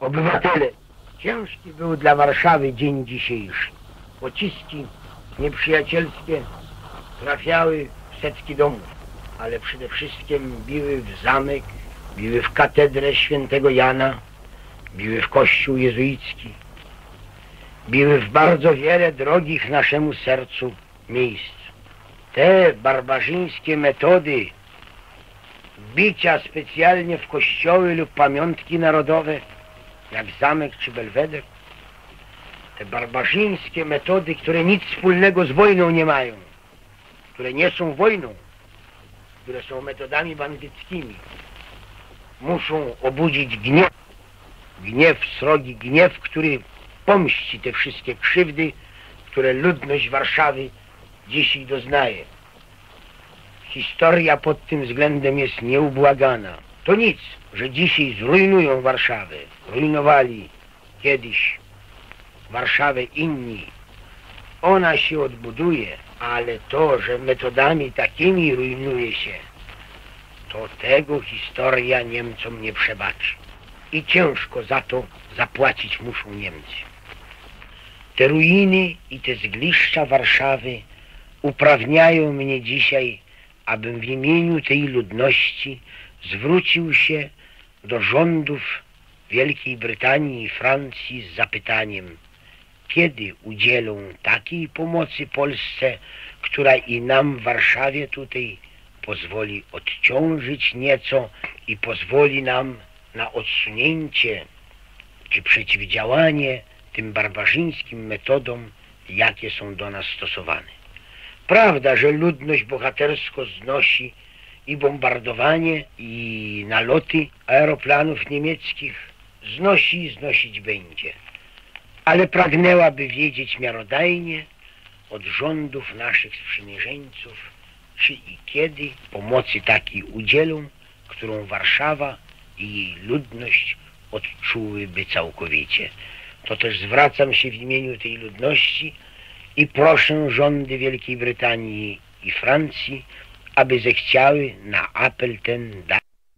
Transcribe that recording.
Obywatele, ciężki był dla Warszawy dzień dzisiejszy. Pociski nieprzyjacielskie trafiały w setki domów, ale przede wszystkim biły w zamek, biły w katedrę świętego Jana, biły w kościół jezuicki, biły w bardzo wiele drogich naszemu sercu miejsc. Te barbarzyńskie metody bicia specjalnie w kościoły lub pamiątki narodowe, jak zamek czy belweder, te barbarzyńskie metody, które nic wspólnego z wojną nie mają, które nie są wojną, które są metodami bandyckimi, muszą obudzić gniew srogi, gniew, który pomści te wszystkie krzywdy, które ludność Warszawy dzisiaj doznaje. Historia pod tym względem jest nieubłagana. To nic, że dzisiaj zrujnują Warszawę. Rujnowali kiedyś Warszawę inni. Ona się odbuduje, ale to, że metodami takimi rujnuje się, to tego historia Niemcom nie przebaczy. I ciężko za to zapłacić muszą Niemcy. Te ruiny i te zgliszcza Warszawy uprawniają mnie dzisiaj, abym w imieniu tej ludności zwrócił się do rządów Wielkiej Brytanii i Francji z zapytaniem, kiedy udzielą takiej pomocy Polsce, która i nam w Warszawie tutaj pozwoli odciążyć nieco i pozwoli nam na odsunięcie czy przeciwdziałanie tym barbarzyńskim metodom, jakie są do nas stosowane. Prawda, że ludność bohatersko znosi i bombardowanie, i naloty aeroplanów niemieckich, znosi i znosić będzie. Ale pragnęłaby wiedzieć miarodajnie od rządów naszych sprzymierzeńców, czy i kiedy pomocy takiej udzielą, którą Warszawa i jej ludność odczułyby całkowicie. To też zwracam się w imieniu tej ludności i proszę rządy Wielkiej Brytanii i Francji, aby zechciały na apel ten dać